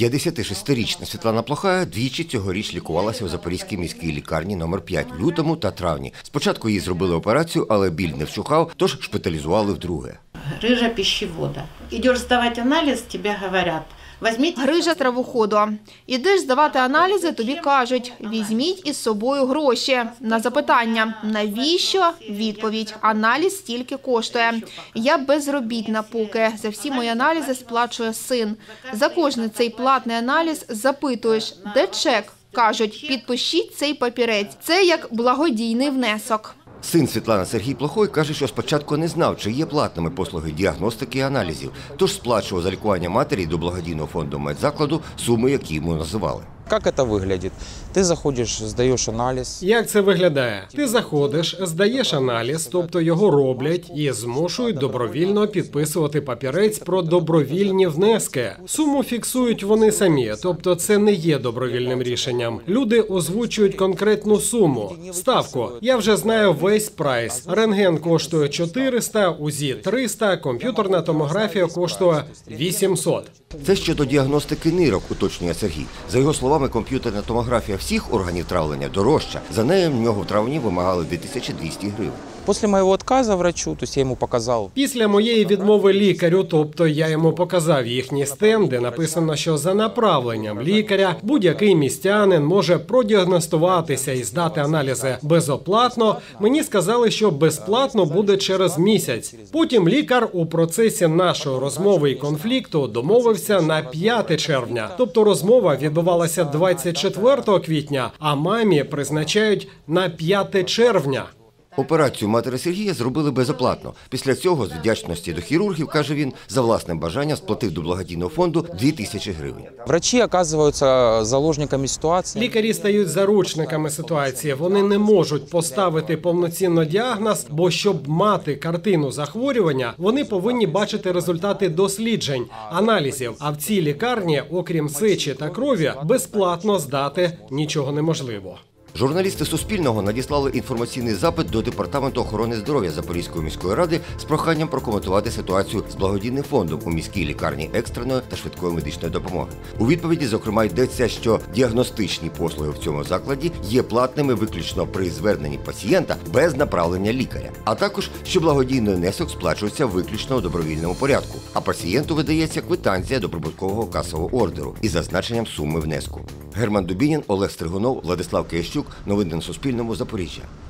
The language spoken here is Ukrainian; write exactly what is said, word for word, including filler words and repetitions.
п'ятдесятишестирічна Світлана Плохая двічі цьогоріч лікувалася у Запорізькій міській лікарні номер п'ять в лютому та травні. Спочатку їй зробили операцію, але біль не вщухав, тож шпиталізували вдруге. Грижа пищевода. Ідеш здавати аналіз, тобі говорять. Грижа травоходу. Ідеш здавати аналізи, тобі кажуть, візьміть із собою гроші. На запитання, навіщо? Відповідь, аналіз стільки коштує. Я безробітна поки. За всі мої аналізи сплачує син. За кожний цей платний аналіз запитуєш, де чек? Кажуть, підпишіть цей папірець. Це як благодійний внесок. Син Світлани Сергій Плохой каже, що спочатку не знав, чи є платними послуги діагностики і аналізів, тож сплачував за лікування матері до благодійного фонду медзакладу суми, які йому називали. Як це виглядає? Ти заходиш, здаєш аналіз. Як це виглядає? Ти заходиш, здаєш аналіз, тобто його роблять і змушують добровільно підписувати папірець про добровільні внески. Суму фіксують вони самі, тобто це не є добровільним рішенням. Люди озвучують конкретну суму, ставку. Я вже знаю весь прайс. Рентген коштує чотириста, УЗІ триста, комп'ютерна томографія коштує вісімсот. Це щодо діагностики нирок, уточнює Сергій. За його словами, комп'ютерна томографія всіх органів травлення дорожча. За нею в нього в травні вимагали дві тисячі двісті гривень. Після моєго відказу врачу, тобто я йому показав. Після моєї відмови лікарю, тобто я йому показав їхній стенд, де написано, що за направленням лікаря будь-який містянин може продіагностуватися і здати аналізи безоплатно, мені сказали, що безплатно буде через місяць. Потім лікар у процесі нашої розмови і конфлікту домовився на п'яте червня. Тобто розмова відбувалася двадцять четвертого квітня, а мамі призначають на п'яте червня. Операцію матері Сергія зробили безоплатно. Після цього, з вдячності до хірургів, каже він, за власним бажанням сплатив до благодійного фонду дві тисячі гривень. Врачі оказуються заложниками ситуації. Лікарі стають заручниками ситуації. Вони не можуть поставити повноцінно діагноз, бо щоб мати картину захворювання, вони повинні бачити результати досліджень, аналізів. А в цій лікарні, окрім сечі та крові, безплатно здати нічого неможливо. Журналісти Суспільного надіслали інформаційний запит до Департаменту охорони здоров'я Запорізької міської ради з проханням прокоментувати ситуацію з благодійним фондом у міській лікарні екстреної та швидкої медичної допомоги. У відповіді, зокрема, йдеться, що діагностичні послуги в цьому закладі є платними виключно при зверненні пацієнта без направлення лікаря, а також, що благодійний внесок сплачується виключно у добровільному порядку, а пацієнту видається квитанція до прибуткового касового ордеру із зазначенням суми внеску. Герман Дубінін, Олег Стригунов, Владислав Киящук. Новини на Суспільному. Запоріжжя.